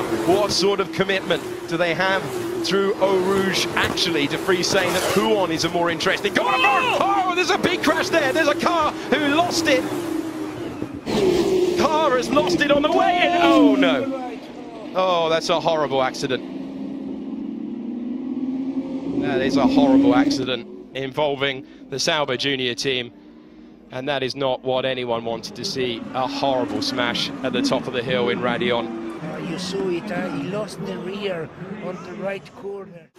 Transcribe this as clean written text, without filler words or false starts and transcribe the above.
What sort of commitment do they have through Eau Rouge actually to free saying that Huon is a more interesting goal? Oh, there's a big crash there. There's a car who lost it. Car has lost it on the way in. Oh no. Oh, that's a horrible accident. That is a horrible accident involving the Sauber Junior team. And that is not what anyone wanted to see. A horrible smash at the top of the hill in Radion. You saw it, he lost the rear on the right corner.